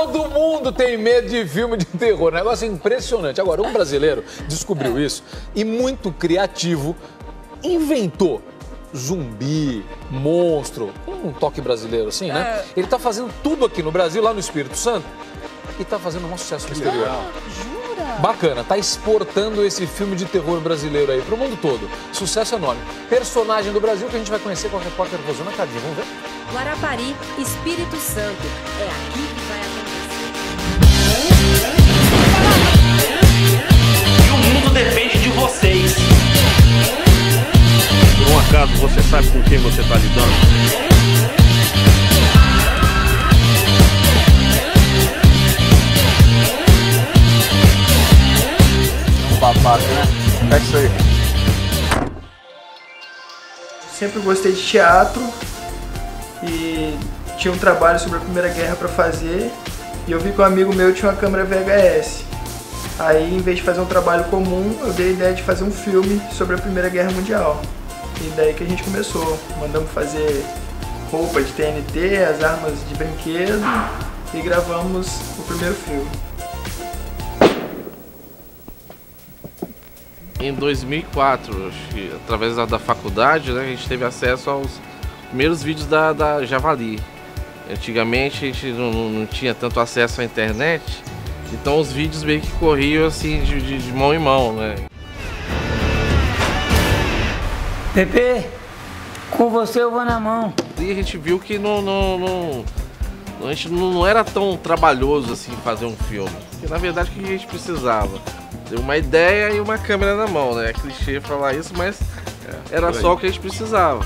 Todo mundo tem medo de filme de terror. Negócio impressionante. Agora, um brasileiro descobriu isso e, muito criativo, inventou zumbi, monstro, um toque brasileiro assim, né? Ele tá fazendo tudo aqui no Brasil, lá no Espírito Santo, e tá fazendo um sucesso no exterior. Jura? Bacana, tá exportando esse filme de terror brasileiro aí pro mundo todo. Sucesso enorme. Personagem do Brasil que a gente vai conhecer com a repórter Rosana Cadinho. Vamos ver? Guarapari, Espírito Santo. É aqui que vai acontecer. E o mundo depende de vocês. Por um acaso, você sabe com quem você está lidando? Um babaca, né? É isso aí. Sempre gostei de teatro e tinha um trabalho sobre a Primeira Guerra para fazer e eu vi que um amigo meu tinha uma câmera VHS. Aí, em vez de fazer um trabalho comum, eu dei a ideia de fazer um filme sobre a Primeira Guerra Mundial. E daí que a gente começou. Mandamos fazer roupa de TNT, as armas de brinquedo e gravamos o primeiro filme. Em 2004, acho que, através da faculdade, né, a gente teve acesso aos primeiros vídeos da Javali. Antigamente a gente não tinha tanto acesso à internet, então os vídeos meio que corriam assim de mão em mão, né? Pepe, com você eu vou na mão. E a gente viu que a gente não era tão trabalhoso assim fazer um filme. Porque na verdade o que a gente precisava? Ter uma ideia e uma câmera na mão, né? É clichê falar isso, mas era só o que a gente precisava.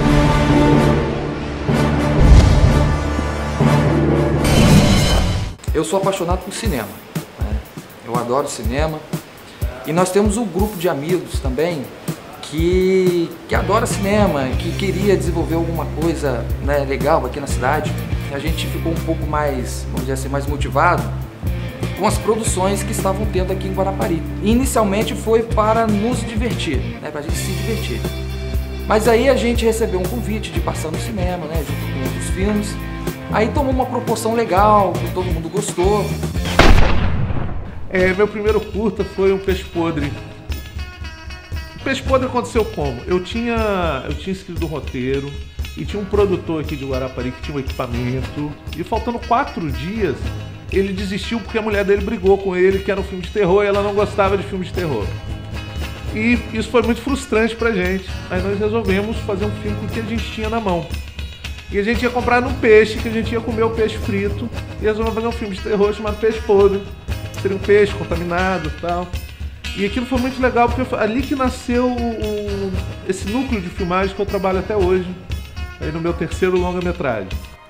Eu sou apaixonado por cinema, né? Eu adoro cinema. E nós temos um grupo de amigos também que adora cinema, que queria desenvolver alguma coisa, né, legal aqui na cidade. A gente ficou um pouco mais, vamos dizer assim, mais motivado com as produções que estavam tendo aqui em Guarapari. Inicialmente foi para nos divertir, né, para a gente se divertir. Mas aí a gente recebeu um convite de passar no cinema, né, junto com outros filmes. Aí tomou uma proporção legal, que todo mundo gostou. Meu primeiro curta foi um Peixe Podre. O Peixe Podre aconteceu como? Eu tinha escrito o roteiro e tinha um produtor aqui de Guarapari que tinha um equipamento e faltando 4 dias ele desistiu porque a mulher dele brigou com ele que era um filme de terror e ela não gostava de filme de terror. E isso foi muito frustrante pra gente. Aí nós resolvemos fazer um filme com o que a gente tinha na mão. E a gente ia comprar um peixe, que a gente ia comer o peixe frito e resolvemos fazer um filme de terror chamado Peixe Podre. Seria um peixe contaminado e tal. E aquilo foi muito legal porque foi ali que nasceu esse núcleo de filmagem que eu trabalho até hoje, aí no meu terceiro longa-metragem.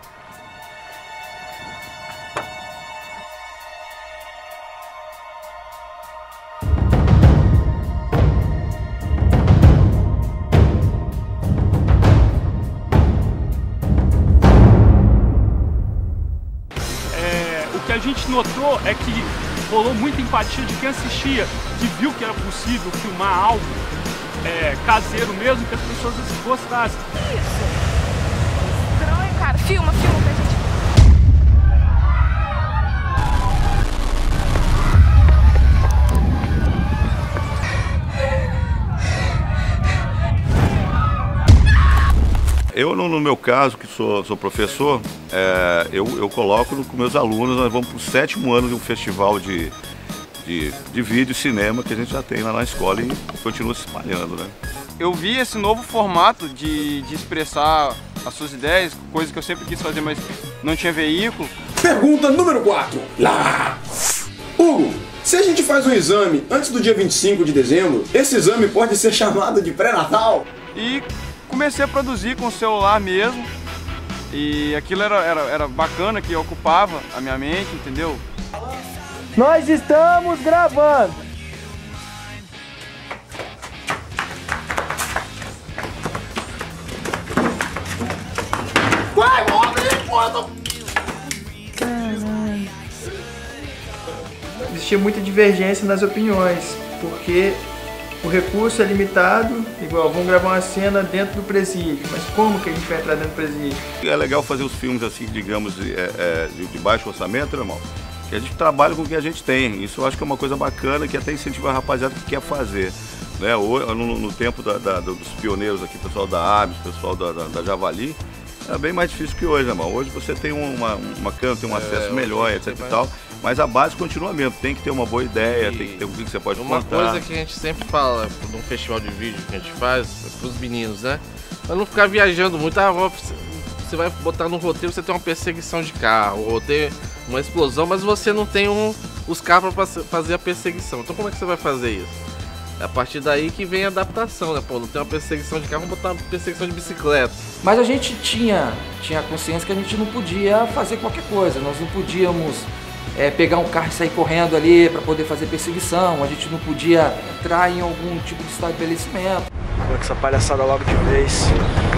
O que a gente notou é que rolou muita empatia de quem assistia, que viu que era possível filmar algo caseiro mesmo, que as pessoas gostassem. Isso. Estranho, cara. Filma pra gente. Eu, no meu caso, que sou professor, eu coloco com meus alunos, nós vamos para o 7º ano de um festival de vídeo e cinema que a gente já tem lá na escola e continua se espalhando, né? Eu vi esse novo formato de expressar as suas ideias, coisa que eu sempre quis fazer, mas não tinha veículo. Pergunta número 4. Lá! Hugo, se a gente faz um exame antes do dia 25 de dezembro, esse exame pode ser chamado de pré-natal? E comecei a produzir com o celular mesmo, e aquilo era bacana, que ocupava a minha mente, entendeu? Nós estamos gravando! Vai, morre, foda! Existia muita divergência nas opiniões, porque O recurso é limitado, igual, vamos gravar uma cena dentro do presídio, mas como que a gente vai entrar dentro do presídio? É legal fazer os filmes assim, digamos, de baixo orçamento, né, irmão? Que a gente trabalha com o que a gente tem. Isso eu acho que é uma coisa bacana, que até incentiva a rapaziada que quer fazer. Né? No tempo dos pioneiros aqui, pessoal da Armes, pessoal da Javali, é bem mais difícil que hoje, né, irmão? Hoje você tem uma câmera, tem um acesso melhor, etc e tal. Mas a base continua mesmo, tem que ter uma boa ideia, tem que ter um que você pode contar. Uma coisa que a gente sempre fala num festival de vídeo que a gente faz para os meninos, né? Pra não ficar viajando muito, você vai botar no roteiro, você tem uma perseguição de carro, ou ter uma explosão, mas você não tem os carros para fazer a perseguição. Então como é que você vai fazer isso? É a partir daí que vem a adaptação, né? Pô, não tem uma perseguição de carro, vamos botar uma perseguição de bicicleta. Mas a gente tinha consciência que a gente não podia fazer qualquer coisa, nós não podíamos pegar um carro e sair correndo ali para poder fazer perseguição, a gente não podia entrar em algum tipo de estabelecimento. Vou com essa palhaçada logo de vez.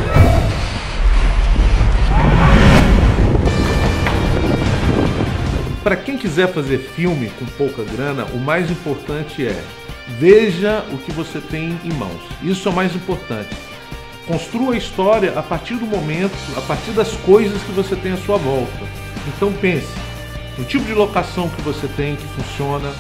Para quem quiser fazer filme com pouca grana, o mais importante é veja o que você tem em mãos. Isso é o mais importante. Construa a história a partir do momento, a partir das coisas que você tem à sua volta. Então pense no tipo de locação que você tem que funciona.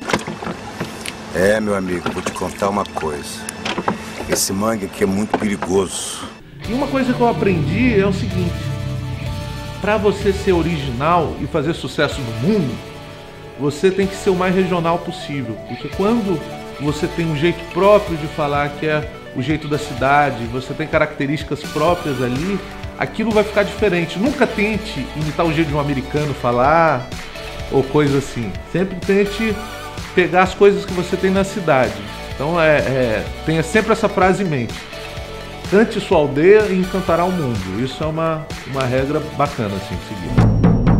Meu amigo, vou te contar uma coisa. Esse mangue aqui é muito perigoso. E uma coisa que eu aprendi é o seguinte: para você ser original e fazer sucesso no mundo, você tem que ser o mais regional possível. Porque quando você tem um jeito próprio de falar, que é o jeito da cidade, você tem características próprias ali, aquilo vai ficar diferente. Nunca tente imitar o jeito de um americano falar ou coisa assim. Sempre tente pegar as coisas que você tem na cidade. Então tenha sempre essa frase em mente: cante sua aldeia e encantará o mundo. Isso é uma regra bacana assim de seguir.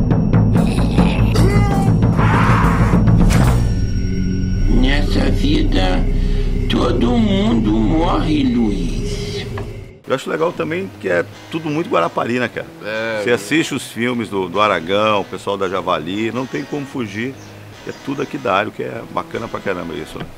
Nessa vida, todo mundo morre, Luiz. Eu acho legal também que é tudo muito Guarapari, né, cara? Você assiste os filmes do Aragão, o pessoal da Javali, não tem como fugir. É tudo aqui da área, o que é bacana pra caramba isso, né?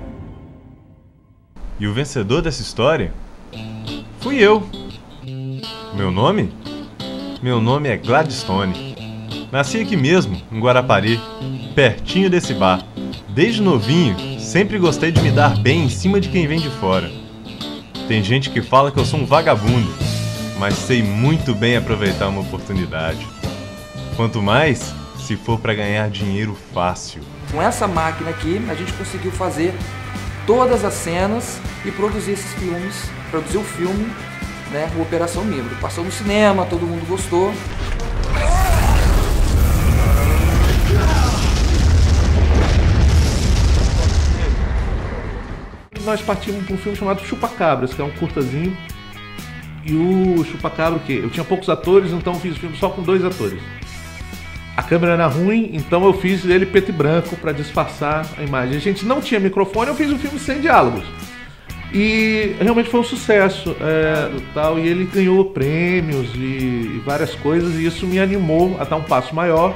E o vencedor dessa história fui eu. Meu nome? Meu nome é Gladstone. Nasci aqui mesmo, em Guarapari, pertinho desse bar. Desde novinho, sempre gostei de me dar bem em cima de quem vem de fora. Tem gente que fala que eu sou um vagabundo, mas sei muito bem aproveitar uma oportunidade. Quanto mais, se for para ganhar dinheiro fácil. Com essa máquina aqui, a gente conseguiu fazer todas as cenas e produzir esses filmes, produzir o filme, né, o Operação Mimbro. Passou no cinema, todo mundo gostou. Nós partimos para um filme chamado Chupacabras, que é um curtazinho. E o Chupacabra, o quê? Eu tinha poucos atores, então eu fiz o filme só com 2 atores. A câmera era ruim, então eu fiz ele preto e branco para disfarçar a imagem. A gente não tinha microfone, eu fiz um filme sem diálogos. E realmente foi um sucesso. Tal, e ele ganhou prêmios e várias coisas, e isso me animou a dar um passo maior.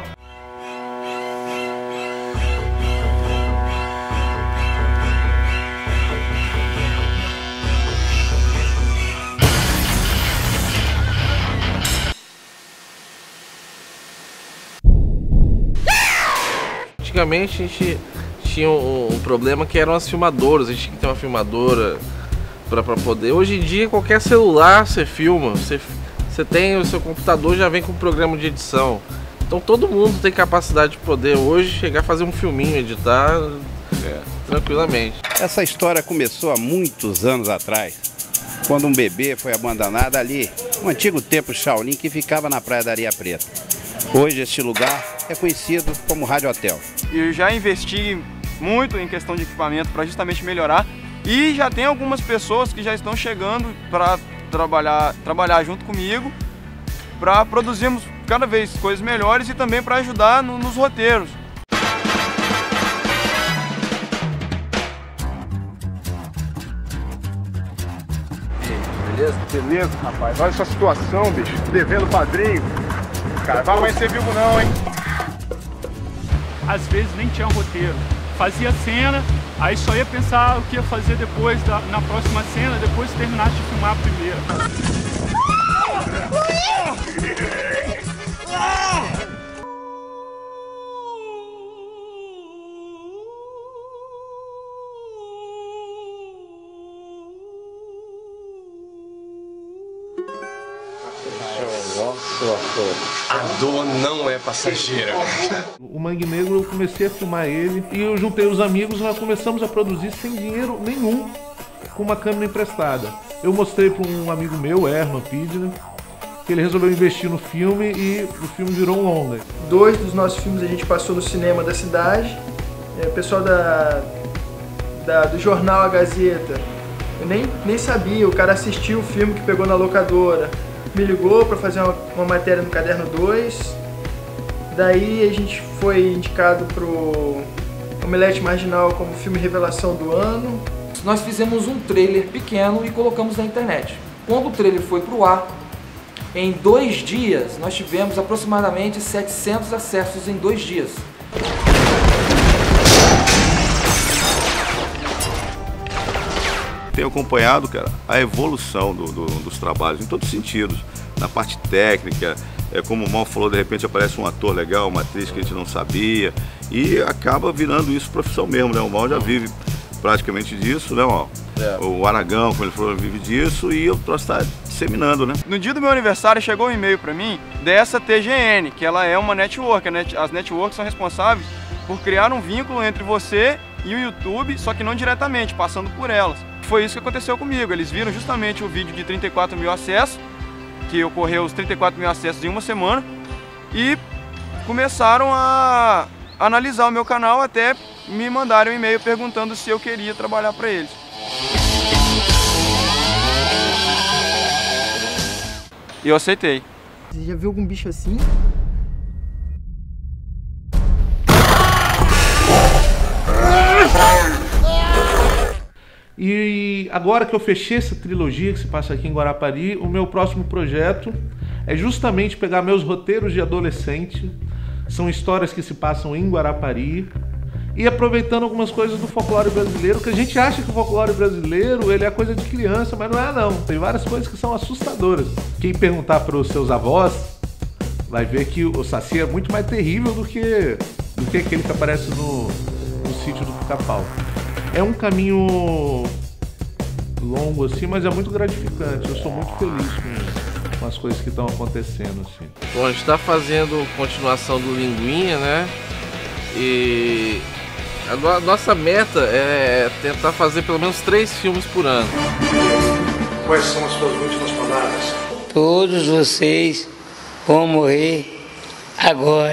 Antigamente a gente tinha um problema que eram as filmadoras, a gente tinha que ter uma filmadora para poder. Hoje em dia qualquer celular você filma, você tem o seu computador, já vem com um programa de edição. Então todo mundo tem capacidade de poder hoje chegar a fazer um filminho, editar tranquilamente. Essa história começou há muitos anos atrás, quando um bebê foi abandonado ali, um antigo templo Shaolin que ficava na Praia da Areia Preta. Hoje este lugar é conhecido como Rádio Hotel. Eu já investi muito em questão de equipamento para justamente melhorar, e já tem algumas pessoas que já estão chegando para trabalhar junto comigo para produzirmos cada vez coisas melhores e também para ajudar nos roteiros. Beleza? Beleza, rapaz. Olha essa situação, bicho. Devendo padrinho. Cara, vai amanhecer vivo não, hein? Às vezes nem tinha roteiro. Fazia cena, Aí só ia pensar o que ia fazer depois, na próxima cena, depois que terminasse de filmar a primeira. A dor não é passageira. O Mangue Negro, eu comecei a filmar ele e eu juntei os amigos e nós começamos a produzir sem dinheiro nenhum, com uma câmera emprestada. Eu mostrei para um amigo meu, Herman Pidner, que ele resolveu investir no filme e o filme virou um longa. 2 dos nossos filmes a gente passou no cinema da cidade. O pessoal do jornal A Gazeta, eu nem sabia, o cara assistiu o filme que pegou na locadora, me ligou para fazer uma matéria no Caderno 2. Daí a gente foi indicado pro Omelete Marginal como filme revelação do ano. Nós fizemos um trailer pequeno e colocamos na internet. Quando o trailer foi pro ar, em 2 dias nós tivemos aproximadamente 700 acessos em 2 dias. Tenho acompanhado, cara, a evolução dos trabalhos em todos os sentidos, na parte técnica, como o Mal falou, de repente aparece um ator legal, uma atriz que a gente não sabia, e acaba virando isso profissão mesmo, né? O Mal já vive praticamente disso, né, Mal? O Aragão, como ele falou, vive disso, e eu posso estar disseminando, né? No dia do meu aniversário chegou um e-mail para mim dessa TGN, que ela é uma network. As networks são responsáveis por criar um vínculo entre você e o YouTube, só que não diretamente, passando por elas. Foi isso que aconteceu comigo. Eles viram justamente o vídeo de 34 mil acessos, que ocorreu os 34 mil acessos em uma semana, e começaram a analisar o meu canal até me mandarem um e-mail perguntando se eu queria trabalhar para eles. E eu aceitei. Você já viu algum bicho assim? E agora que eu fechei essa trilogia que se passa aqui em Guarapari, o meu próximo projeto é justamente pegar meus roteiros de adolescente, são histórias que se passam em Guarapari, e aproveitando algumas coisas do folclore brasileiro, que a gente acha que o folclore brasileiro ele é coisa de criança, mas não é não. Tem várias coisas que são assustadoras. Quem perguntar para os seus avós vai ver que o Saci é muito mais terrível do que aquele que aparece no sítio do Pica-Pau. É um caminho longo assim, mas é muito gratificante. Eu sou muito feliz com as coisas que estão acontecendo assim. Bom, a gente está fazendo continuação do Linguinha, né? E a nossa meta é tentar fazer pelo menos 3 filmes por ano. Quais são as suas últimas palavras? Todos vocês vão morrer agora.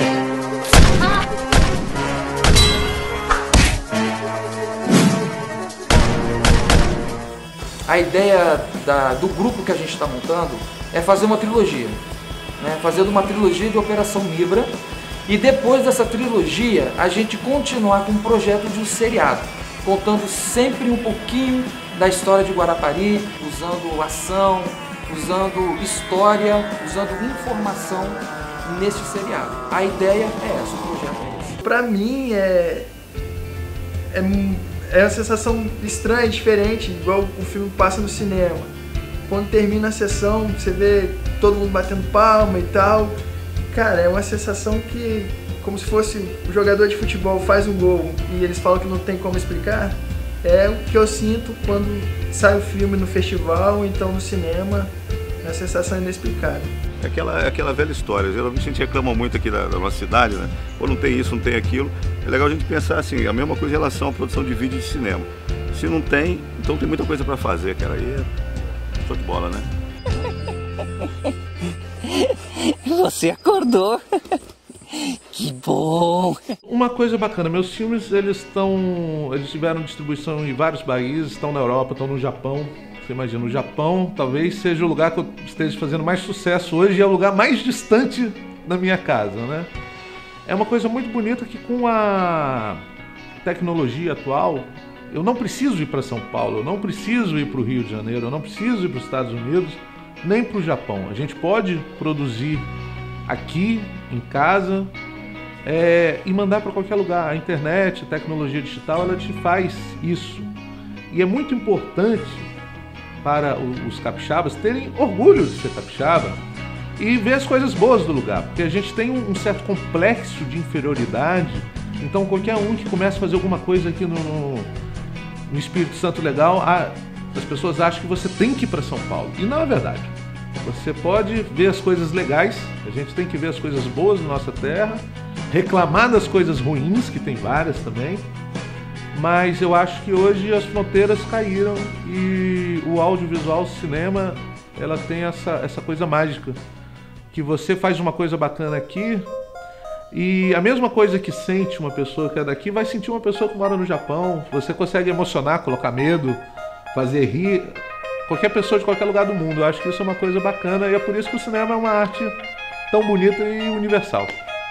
A ideia do grupo que a gente está montando é fazer uma trilogia, né? Fazendo uma trilogia de Operação Libra, e depois dessa trilogia a gente continuar com um projeto de um seriado, contando sempre um pouquinho da história de Guarapari, usando ação, usando história, usando informação nesse seriado. A ideia é essa, o projeto é esse. Pra mim é uma sensação estranha, diferente, igual o filme passa no cinema. Quando termina a sessão, você vê todo mundo batendo palma e tal. Cara, é uma sensação que, como se fosse o jogador de futebol faz um gol e eles falam que não tem como explicar, é o que eu sinto quando sai o filme no festival ou então no cinema. É uma sensação inexplicável. É aquela velha história. Geralmente a gente reclama muito aqui da nossa cidade, né? Ou não tem isso, não tem aquilo. É legal a gente pensar assim, a mesma coisa em relação à produção de vídeo de cinema. Se não tem, então tem muita coisa pra fazer, cara. Aí é show de bola, né? Você acordou. Que bom. Uma coisa bacana, meus filmes eles tiveram distribuição em vários países, estão na Europa, estão no Japão. Você imagina, o Japão talvez seja o lugar que eu esteja fazendo mais sucesso hoje e é o lugar mais distante da minha casa, né? É uma coisa muito bonita que com a tecnologia atual, eu não preciso ir para São Paulo, eu não preciso ir para o Rio de Janeiro, eu não preciso ir para os Estados Unidos, nem para o Japão. A gente pode produzir aqui, em casa, e mandar para qualquer lugar. A internet, a tecnologia digital, ela te faz isso. E é muito importante para os capixabas terem orgulho de ser capixaba e ver as coisas boas do lugar, porque a gente tem um certo complexo de inferioridade. Então qualquer um que comece a fazer alguma coisa aqui no Espírito Santo legal, as pessoas acham que você tem que ir para São Paulo. E não é verdade. Você pode ver as coisas legais, a gente tem que ver as coisas boas na nossa terra, reclamar das coisas ruins, que tem várias também, mas eu acho que hoje as fronteiras caíram e o audiovisual, o cinema, ela tem essa coisa mágica, que você faz uma coisa bacana aqui e a mesma coisa que sente uma pessoa que é daqui vai sentir uma pessoa que mora no Japão. Você consegue emocionar, colocar medo, fazer rir qualquer pessoa de qualquer lugar do mundo. Eu acho que isso é uma coisa bacana e é por isso que o cinema é uma arte tão bonita e universal.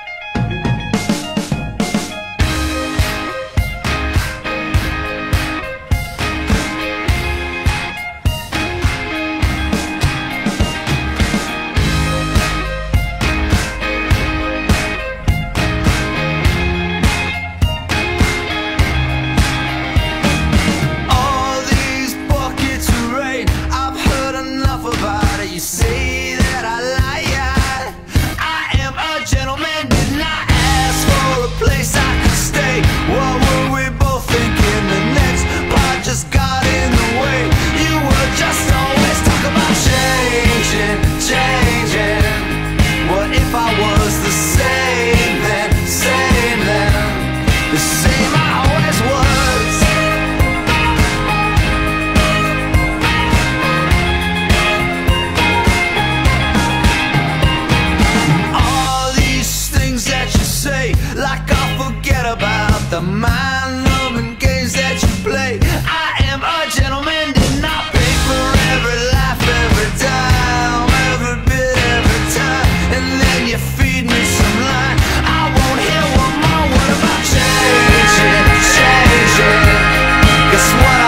The mind-numbing games that you play. I am a gentleman, did not pay for every laugh, every dime, every bit, every time. And then you feed me some line. I won't hear one more word about changing, changing. Guess what?